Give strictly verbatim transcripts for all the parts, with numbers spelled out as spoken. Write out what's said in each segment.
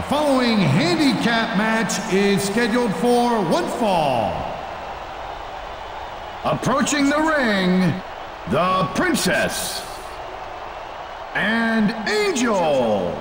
following handicap match is scheduled for one fall. Approaching the ring, the Princess and Angel.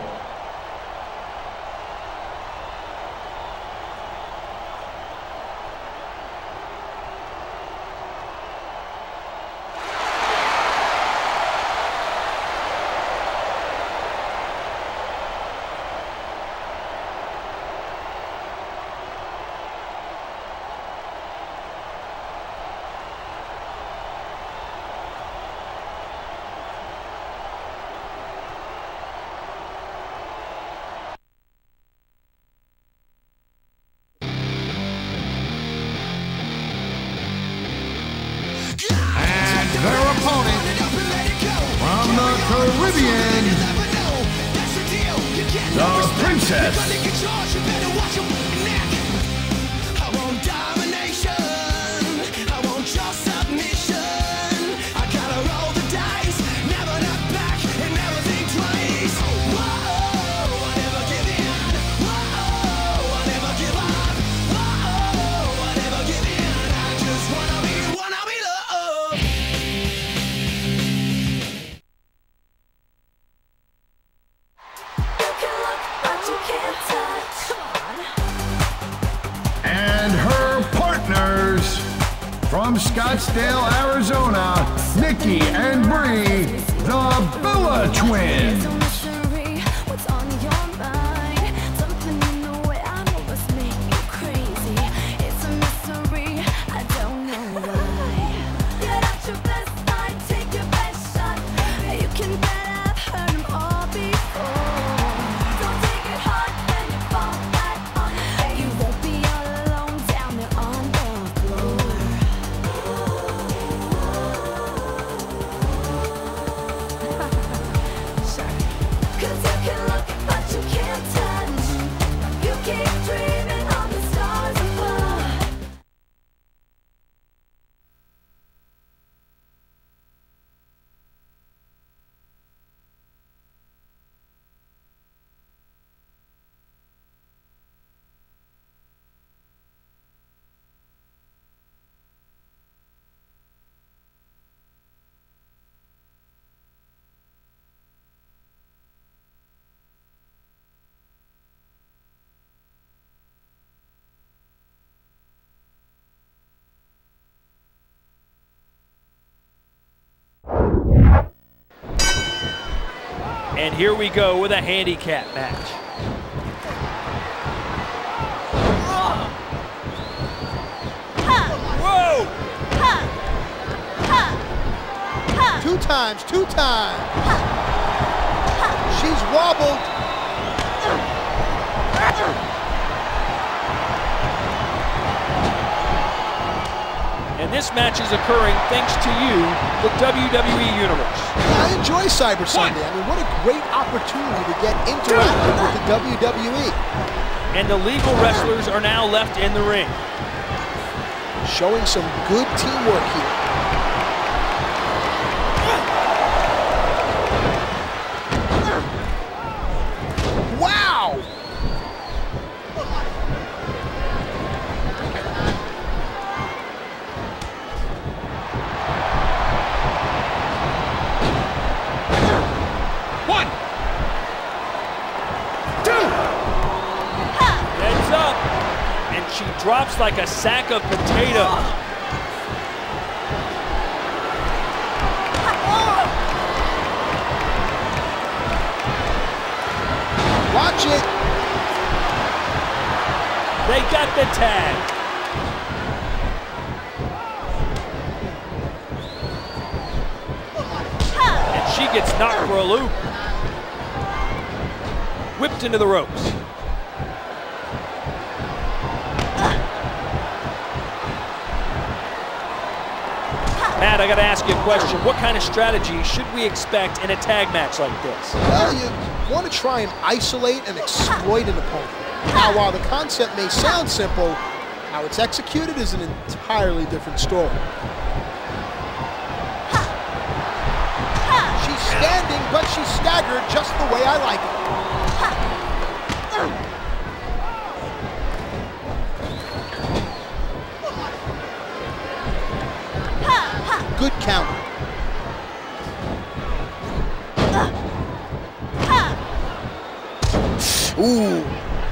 Their opponent from the Caribbean, the Princess. I want domination, I want your submission. I gotta roll the dice, never look back and never think twice. Whoa, I never give in. Whoa, I never give up. Whoa, I never give in. I just wanna be, wanna be loved. And her partners from Scottsdale, Arizona, Nikki and Brie, the Bella Twins. What's on your mind? Something in the way I know must make you crazy. It's a mystery, I don't know why. Get out your best side, take your best shot. You can bet I've heard them all before. Don't take it hard, then you fall flat on your face. You won't be all alone down there on the floor. Sure. Cause you can look, but you can't touch. You keep dreaming on the stars above. And here we go with a handicap match. Whoa! Two times, two times. She's wobbled. And this match is occurring thanks to you, the W W E Universe. I enjoy Cyber Sunday. I mean, what a great opportunity to get interactive with the W W E. And the legal wrestlers are now left in the ring. Showing some good teamwork here. Wow! One, two. Heads up. And she drops like a sack of potatoes. Watch it. They got the tag. And she gets knocked for a loop. Whipped into the ropes. Matt, I got to ask you a question. What kind of strategy should we expect in a tag match like this? Well, you want to try and isolate and exploit an opponent. Now, while the concept may sound simple, how it's executed is an entirely different story. She's standing, but she's staggered just the way I like it. Ooh.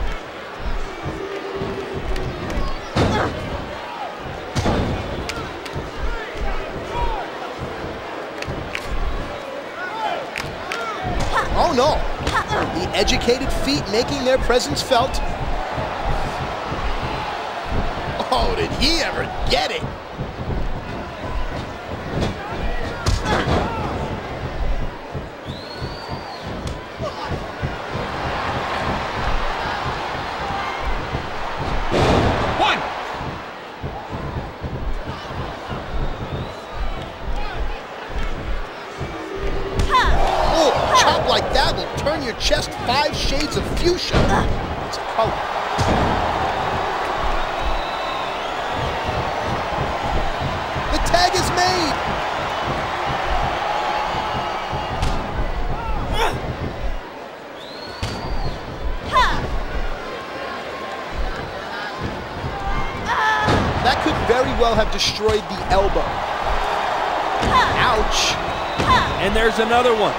Oh no. The educated feet making their presence felt. Oh, did he ever get it? Like that will turn your chest five shades of fuchsia. It's a color. The tag is made. That could very well have destroyed the elbow. Ouch. And there's another one.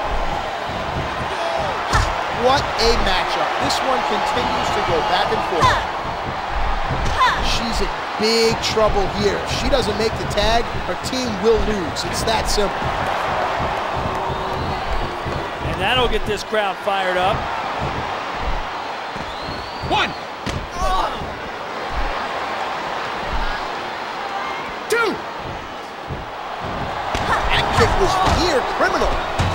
What a matchup. This one continues to go back and forth. She's in big trouble here. If she doesn't make the tag, her team will lose. It's that simple. And that'll get this crowd fired up. One. Two. That kick was near criminal.